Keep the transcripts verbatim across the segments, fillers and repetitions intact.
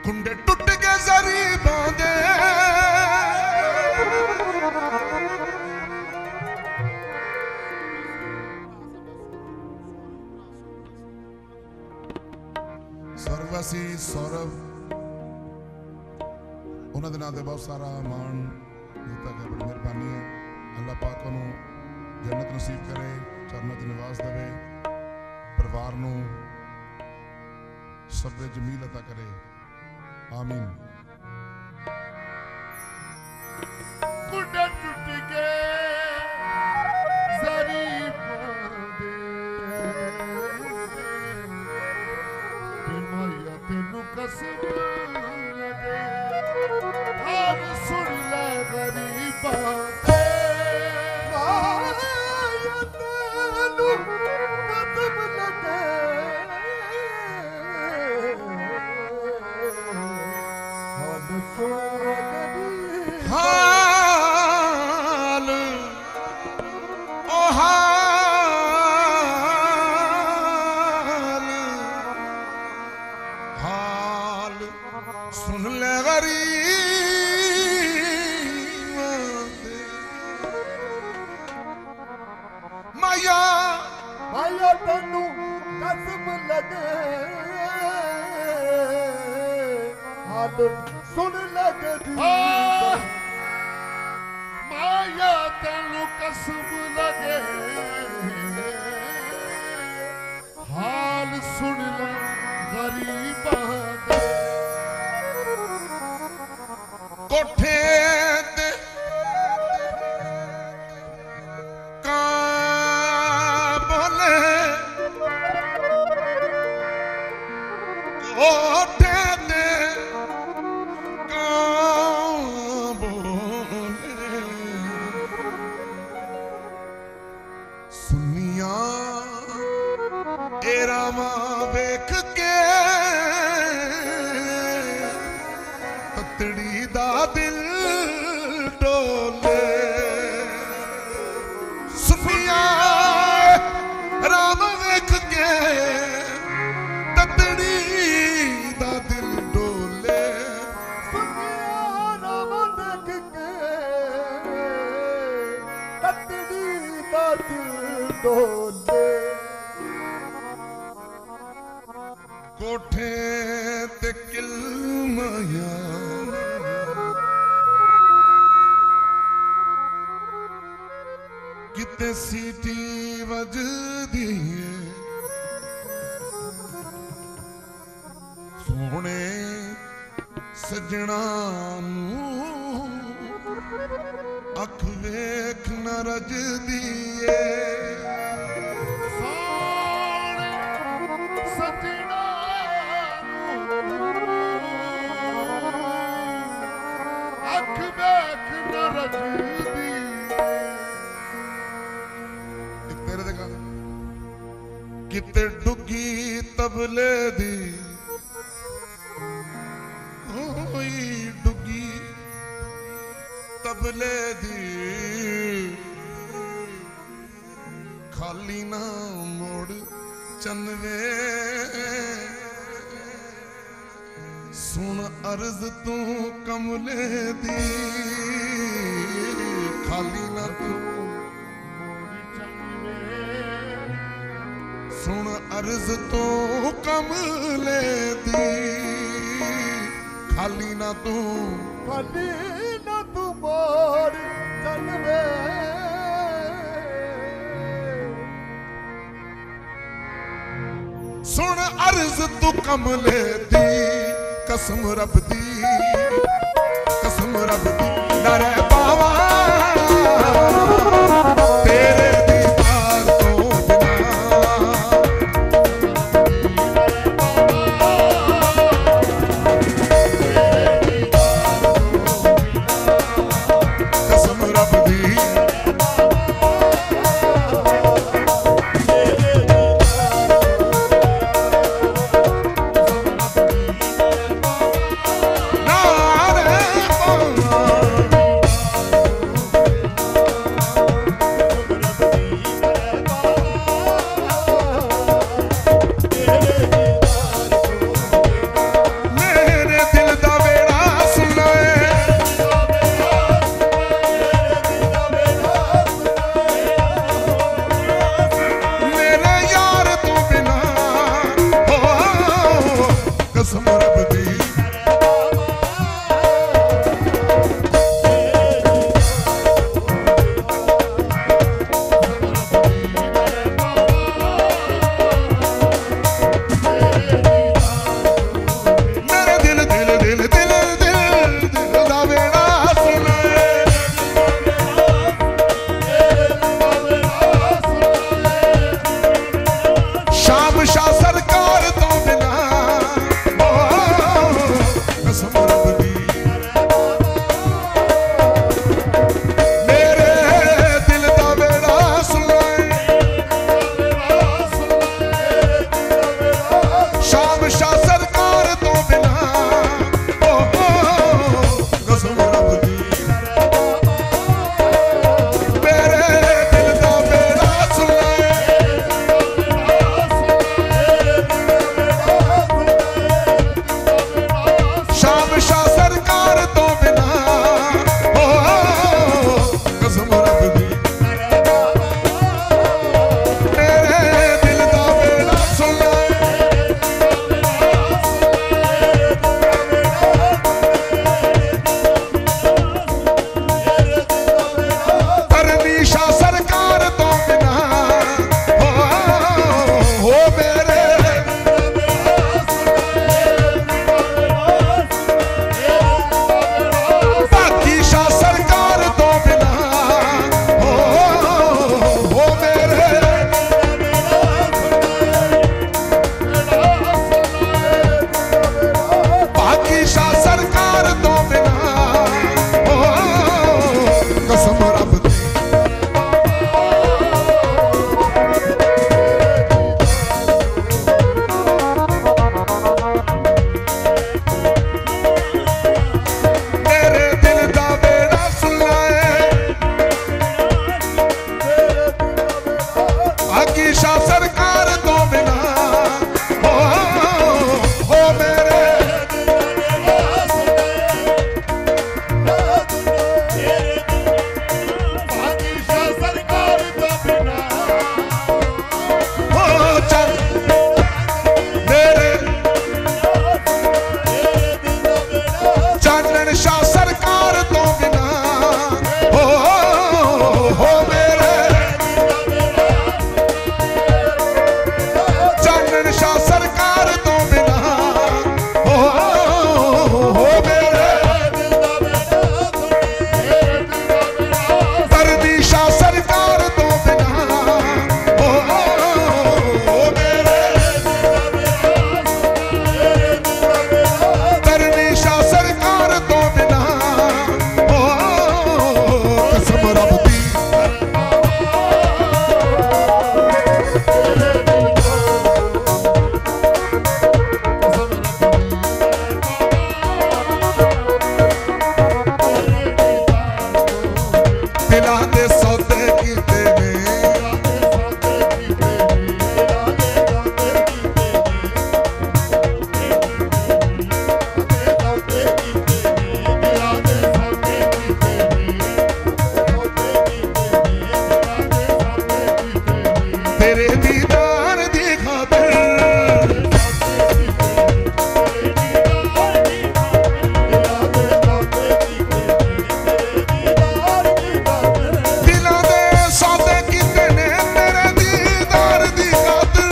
कुंडे टुट के जरी बांधे सरवासी सौरभ उन्होंने दिनों से बहुत सारा मान दिता गया। बड़ी मेहरबानी है। अल्लाह पाक उन्होंने जन्नत नसीब करे, चरणों च निवास देवे, परिवार नू सब्र जमील अता करे। आमीन। कुंडे टूट के जरी बांधे माया तेनू कसम लगे हाल सुन ले गरीबा माया तेनू कसम लगे हाल सुन ले गरीबा हाल ओ हाल हाल सुन ले गरीब माया माया तेनू कसम लगे हाल सुन लगे माया तेनू कसम लगे हाल सुन ले गरीबा दे कोठे ते कां बोले कोठे ते कां बोले सुनिया एरा मां वेख के ततड़ी दा दिल डोले सुनिया राम वेख के ततड़ी दा दिल डोले सुनिया राम देख के ततड़ी दा दिल डोले कोठे ते किल माया किते सीटी वजदी है सोने सजना अख वेख न रजदी है सोने सजना अख वेख न रजदी एक तेरे दे गा किते डुगी तबले दी होई डुगी तबले दी खाली ना मोड़ चनवे सुन अर्ज तू कमले दी खाली ना तू सुन अर्ज तो कमले दी खाली ना तू खाली ना तू मोर चलवे सुन अर्ज तू कमले दी कसम रब दी कसम रब दी नरे बावा तेरे दीदार तो बिना कसम रब दी नारे बावा सौदे कीते ने तेरे दीदार दी खातिर दिलां दे सौदे कीते ने तेरे दीदार दी खातिर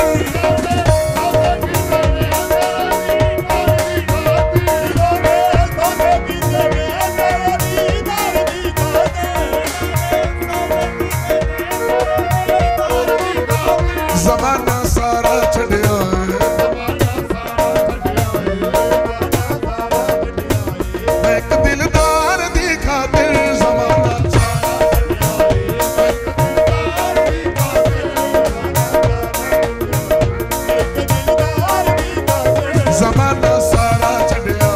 ज़माना सारा छड़िया मैं एक दिलदार दी खातिर ज़माना ज़माना सारा छड़िया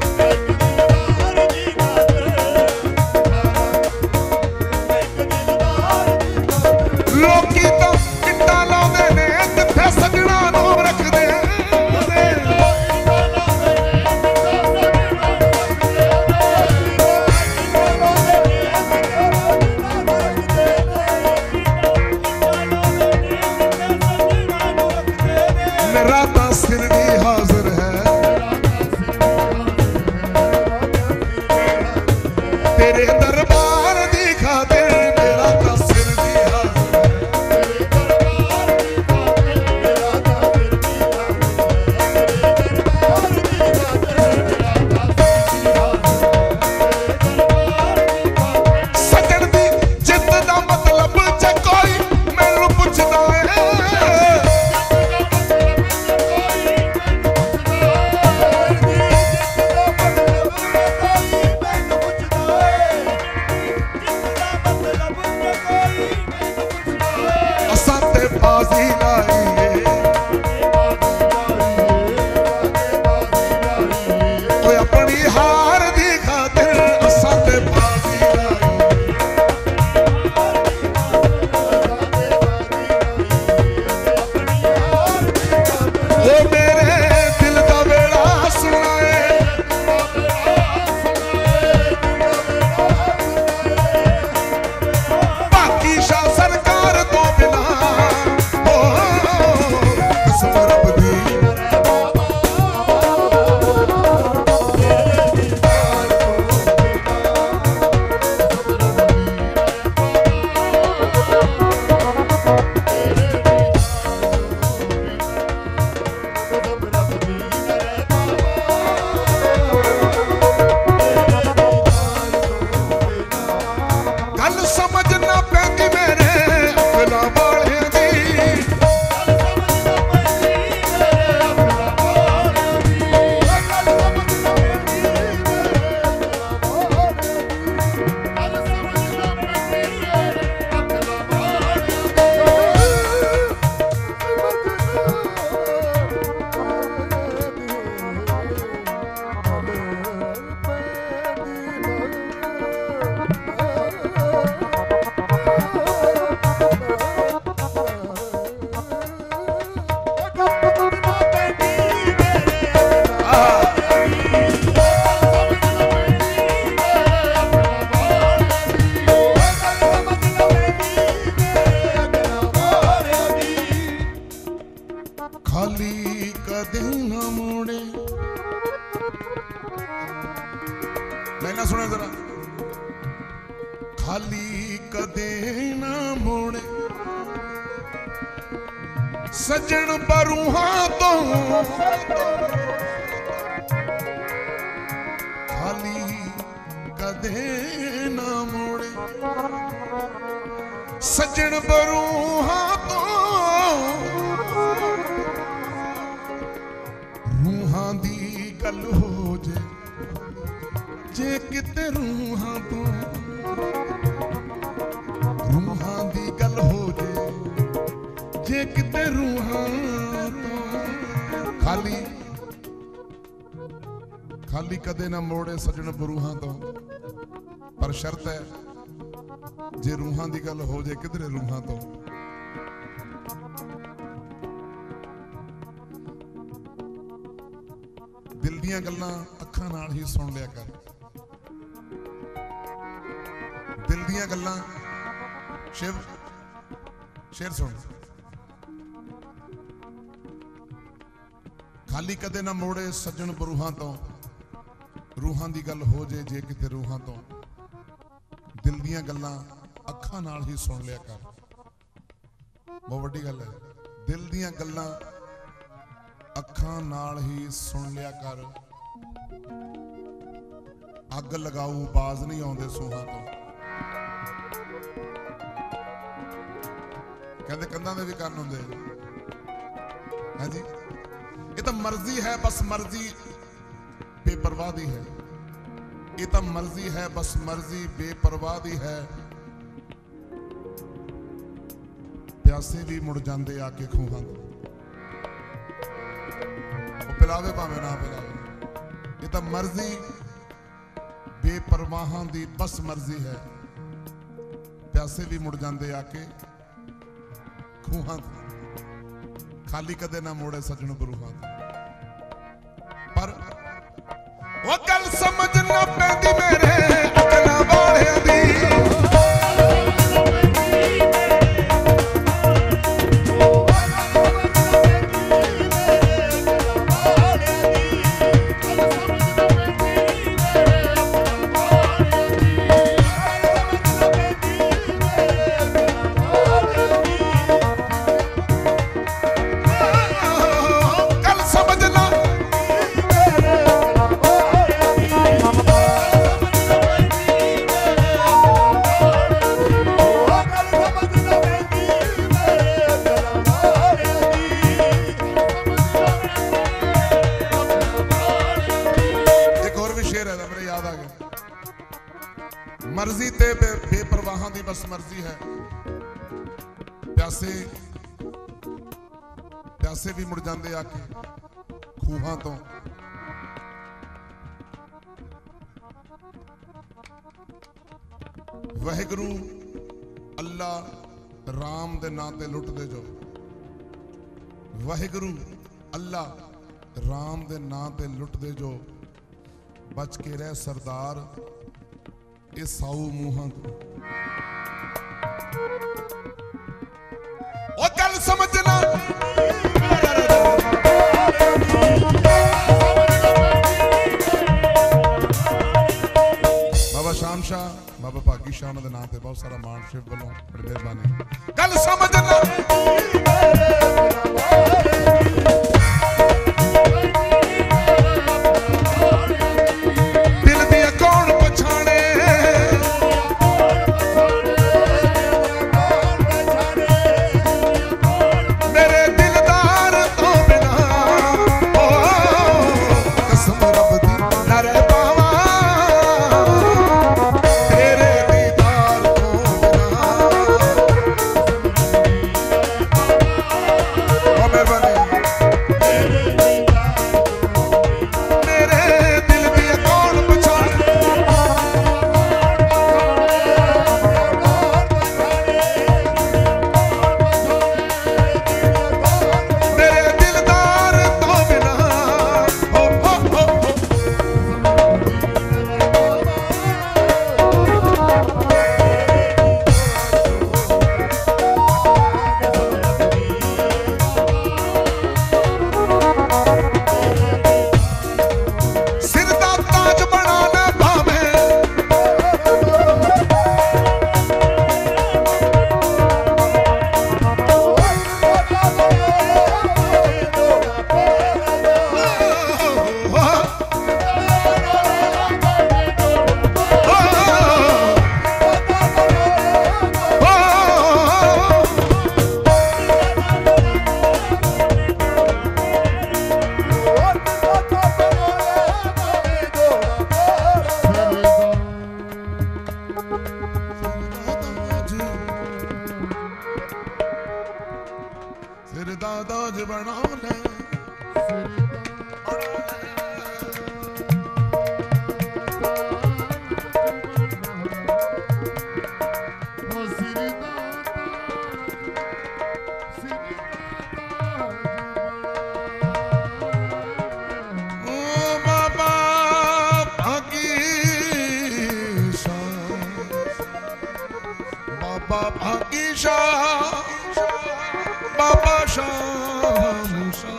लोकी तो इट्टा लाउंदे ने किथे सजना नूं रखदे मेरा तां सिर भी हाज़िर है तेरे दरबार दी खातिर मेरा तां सिर भी हाज़िर है सजण दी जिद्द दा मतलब जे कोई मैनूं पुछदा है असां ते बाज़ी लाईए ओए अपनी हार दी खातिर असां ते बाज़ी लाईए ओ मेरे दिल दा वेड़ा सुनाए बाकी शाह सरकार तो बिना ओ कसम रब दी गल समझ ना पैंदी मेरे अकलां वालियां दी खाली कदे ना मोड़े मैं ना सुने जरा खाली कदे ना मोड़े सजन बरूहां तो खाली कदे ना मोड़े सजन बरूहां तो रूहां दी गल हो जे जे किते रूहां तो रूहां दी गल हो जे जे किते रूहां तो खाली खाली कदे ना मोड़े सजन बरूहां तो पर शर्त है जे रूहां दी गल हो जाए किधरे रूहां तो दिल दियां गल्लां अखां नाल ही सुन लिया कर। दिल दियां गल्लां शिव शेर सुन खाली कदे ना मोड़े सज्जन बरूहां तो रूहां दी गल हो जे जे किते रूहां तो दिल दियां गल्लां अखां नाल ही सुन लिया कर। बहुत वड्डी गल है दिल दियां गल्लां अखां नाल ही सुन लिया कर। अग लगाऊ बाज नहीं आउंदे सूहां तो कहते कंधां दे भी कंन हुंदे हां जी। ये तो मर्जी है बस मर्जी बेपरवाह दी है। ये तो मर्जी है बस मर्जी बेपरवाह दी है। प्यासे भी मुड़ जाते आके खूहां तो पिलावे भावे ना पिलावे। ये तो मर्जी बेपरवाहां दी बस मर्जी है। प्यासे भी मुड़ जाते आके खूहां तो खाली कदे ना मोड़े सजन बरूहां तो। पर वो गल समझ ना पैंदी मेरे अकलां वालियां दी। मर्जी ते बे, बेपरवाहां दी बस मर्जी है। प्यासे प्यासे भी मुड़ जाते आके खूहां तो। वाहिगुरू अल्लाह राम दे नां ते लुट दे जो। वाहिगुरू अल्लाह राम दे नां ते लुट दे जो। बच के रह सरदार ये साऊ मूहां को। ओ गल समझना बाबा शाम शाह बाबा भागी शाह उन्होंने नाम पे बहुत सारा मान शिव वालों बड़ी मेहरबानी। गल समझना बाकी शाह बाबा शाम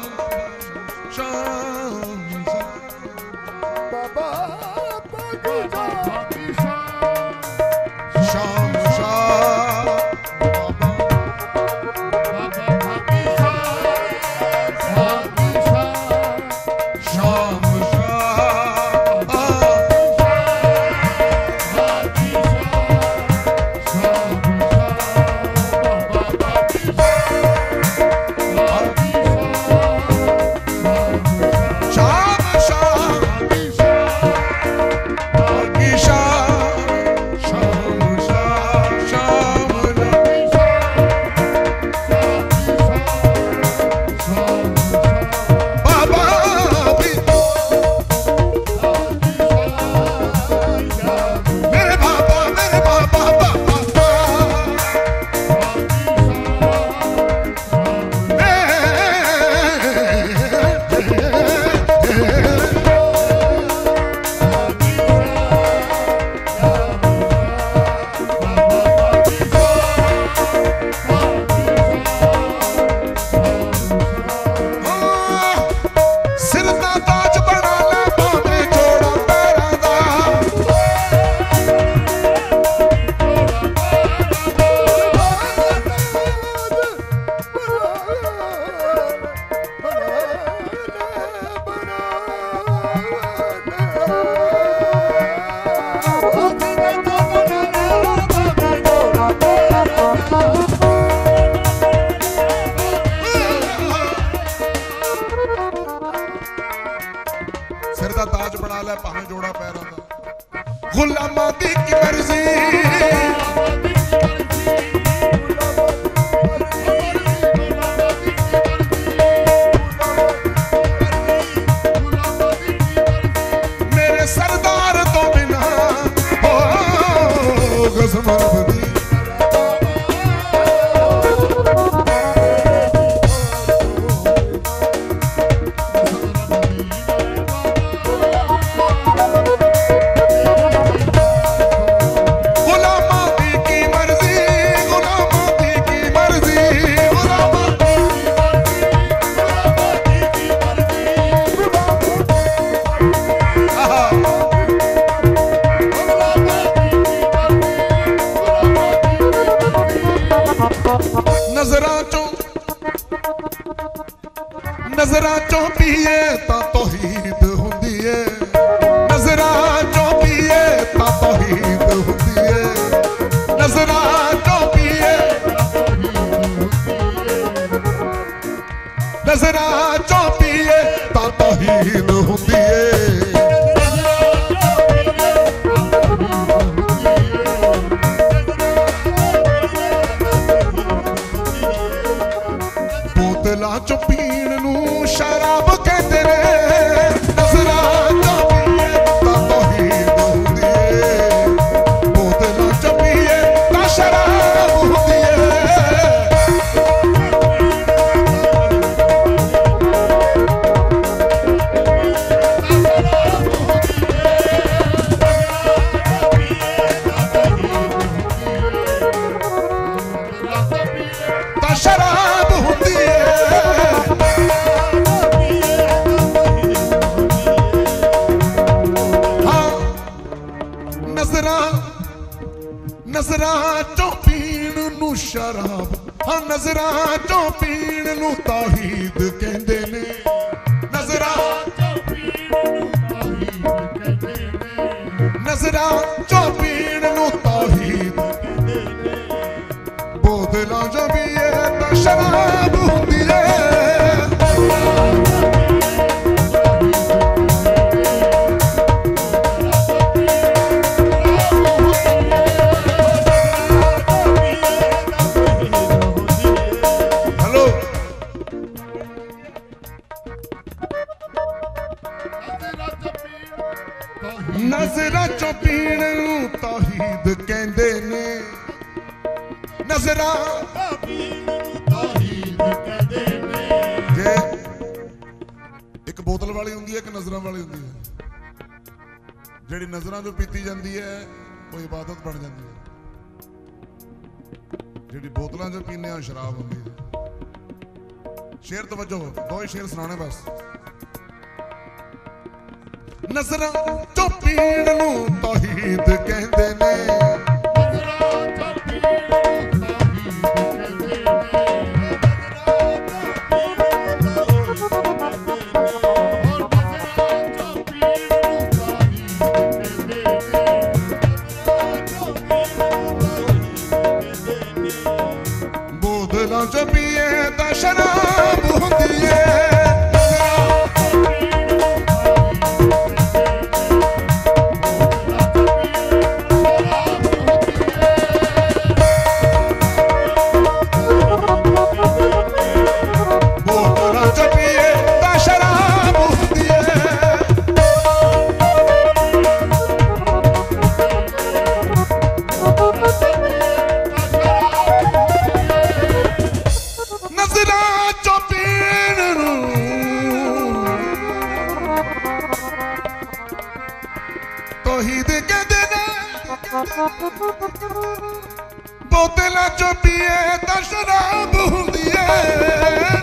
शाम बाबा बाकी शाह शाम शाह बाबा बाकी शाह बाकी शाह शाम सिर दा ताज बना ले भावें जोड़ा पैरां दा गुलामां दी की मर्जी मेरे सरदार तो बिना हो कसम रब दी नजरां चों नजरां चों पीए तां तौहीद हुंदी है नजरां चों पीए तां तौहीद हुंदी है नजरां चों पीए नजरां चों पीए तां तौहीद हुंदी है बोतलां चों पीण नूं शराब कहंदे ने नजरां चों पीए तां तौहीद हुंदी है बोतलां चों पीए तां शराब हुंदी है तां शराब हुंदी है नजरां चों पीण नूं शराब हाँ नजरां चों पीण नूं तौहीद कहंदे ने नजरां चों पीण नूं तौहीद कहंदे ने नजरां चों पीण नूं तौहीद कहंदे ने बोतलां चों पीए तां शराब हुंदी है नजरां चों पीण नूं तौहीद कहंदे ने नजरां चों पीण नूं तौहीद कहंदे ने जे एक बोतल वाली हुंदी है कि नजरां वाली हुंदी है जिहड़ी नजरां चों पीती जांदी है वो इबादत बन जांदी है ਜਿਹੜੀ ਬੋਤਲਾਂ 'ਚ ਪੀਂਦੇ ਆ ਸ਼ਰਾਬ ਹੁੰਦੀ ਹੈ। शेर तवज्जो, दो ही शेर सुनाने बस। नजरां चों पीण नूं तौहीद कहंदे ने, नजरां चों पीण नूं तौहीद कहंदे ने, बोतलां च पीए तां शराब हुंदी है। तौहीद कहंदे ने, बोतलां चों पीए तां शराब हुंदी है।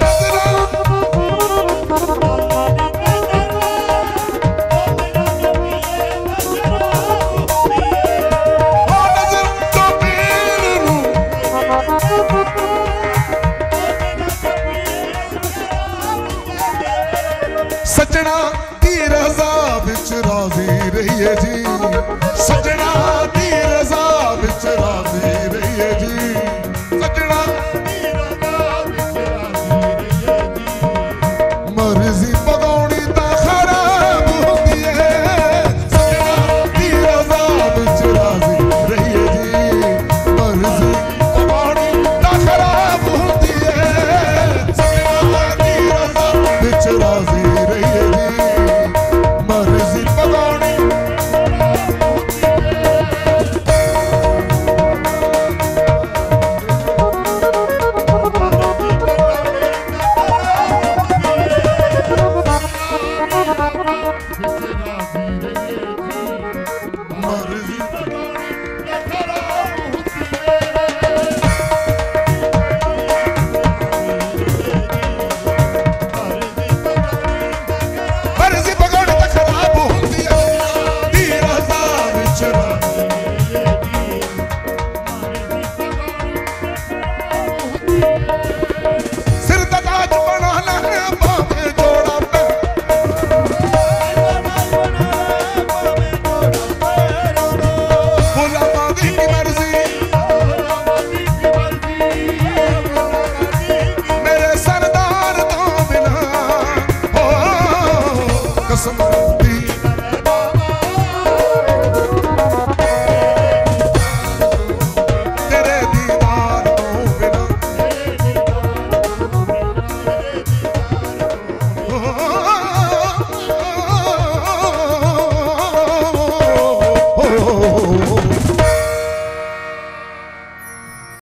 सजना दी रज़ा विच राज़ी रहिए जी, सजना दी रज़ा विच राज़ी रहिए जी, सजना दी रज़ा विच राज़ी रहिए जी। मर्ज़ी पगाउणी तां खराब हुंदी है, सजना दी रज़ा विच राज़ी रहिए जी। मर्ज़ी पगाउणी तां खराब हुंदी है, सजना दी रज़ा विच राज़ी रहिए जी। मर्ज़ी पगाउणी some